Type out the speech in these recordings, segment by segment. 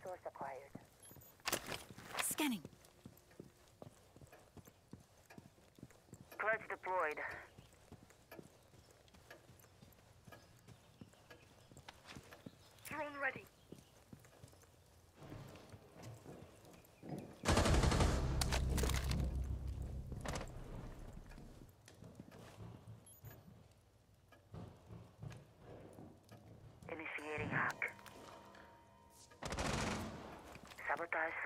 Source acquired. Scanning. Clutch deployed. Drone ready. Initiating hack. Sabotage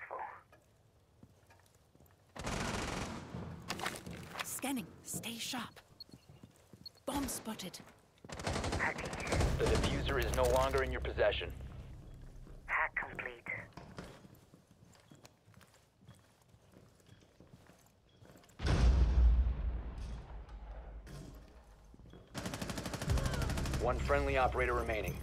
successful. Scanning. Stay sharp. Bomb spotted. Hacking. The diffuser is no longer in your possession. Hack complete. One friendly operator remaining.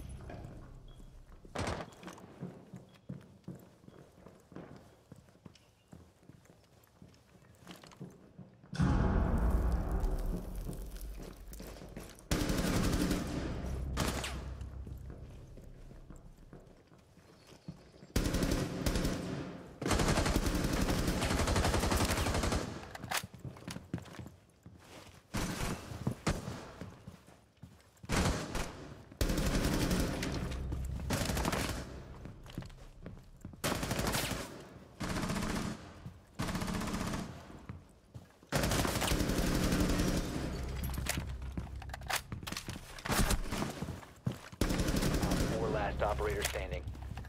Last operator standing.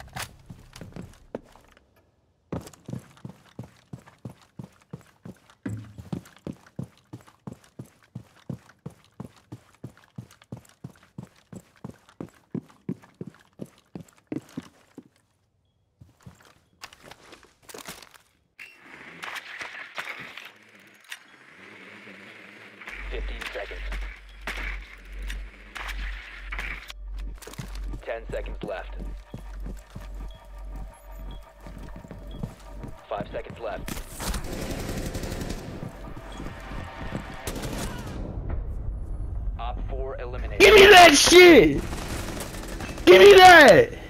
Seconds. 10 seconds left. 5 seconds left. Op 4 eliminated. Give me that shit! Give me that!